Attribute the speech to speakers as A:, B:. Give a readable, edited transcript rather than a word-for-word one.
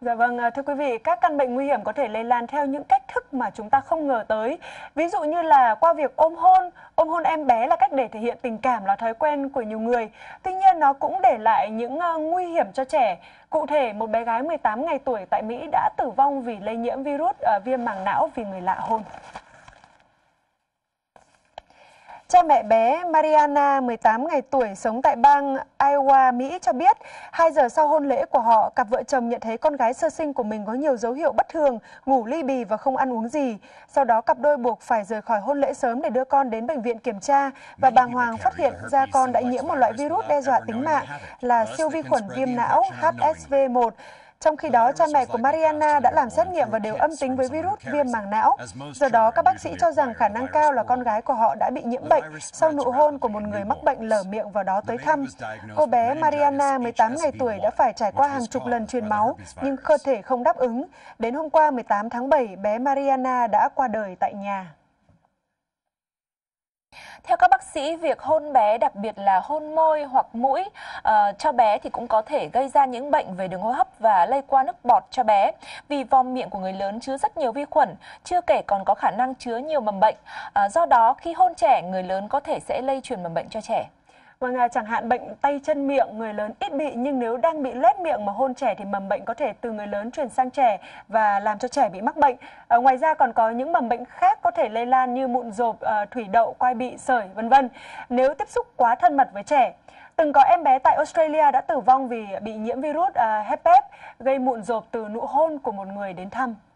A: Dạ vâng, thưa quý vị, các căn bệnh nguy hiểm có thể lây lan theo những cách thức mà chúng ta không ngờ tới. Ví dụ như là qua việc ôm hôn em bé là cách để thể hiện tình cảm, là thói quen của nhiều người. Tuy nhiên nó cũng để lại những nguy hiểm cho trẻ. Cụ thể, một bé gái 18 ngày tuổi tại Mỹ đã tử vong vì lây nhiễm virus viêm màng não vì người lạ hôn. Cha mẹ bé Mariana, 18 ngày tuổi, sống tại bang Iowa, Mỹ cho biết, 2 giờ sau hôn lễ của họ, cặp vợ chồng nhận thấy con gái sơ sinh của mình có nhiều dấu hiệu bất thường, ngủ ly bì và không ăn uống gì. Sau đó, cặp đôi buộc phải rời khỏi hôn lễ sớm để đưa con đến bệnh viện kiểm tra và bàng hoàng phát hiện ra con đã nhiễm một loại virus đe dọa tính mạng là siêu vi khuẩn viêm não HSV1. Trong khi đó, cha mẹ của Mariana đã làm xét nghiệm và đều âm tính với virus viêm màng não. Do đó, các bác sĩ cho rằng khả năng cao là con gái của họ đã bị nhiễm bệnh sau nụ hôn của một người mắc bệnh lở miệng vào đó tới thăm. Cô bé Mariana, 18 ngày tuổi, đã phải trải qua hàng chục lần truyền máu, nhưng cơ thể không đáp ứng. Đến hôm qua, 18 tháng 7, bé Mariana đã qua đời tại nhà.
B: Theo các bác sĩ, việc hôn bé, đặc biệt là hôn môi hoặc mũi cho bé thì cũng có thể gây ra những bệnh về đường hô hấp và lây qua nước bọt cho bé. Vì vòm miệng của người lớn chứa rất nhiều vi khuẩn, chưa kể còn có khả năng chứa nhiều mầm bệnh. Do đó, khi hôn trẻ, người lớn có thể sẽ lây truyền mầm bệnh cho trẻ.
A: Vâng, chẳng hạn bệnh tay chân miệng, người lớn ít bị, nhưng nếu đang bị loét miệng mà hôn trẻ thì mầm bệnh có thể từ người lớn truyền sang trẻ và làm cho trẻ bị mắc bệnh. Ngoài ra còn có những mầm bệnh khác có thể lây lan như mụn rộp, thủy đậu, quai bị, sởi, vân vân. Nếu tiếp xúc quá thân mật với trẻ. Từng có em bé tại Australia đã tử vong vì bị nhiễm virus herpes gây mụn rộp từ nụ hôn của một người đến thăm.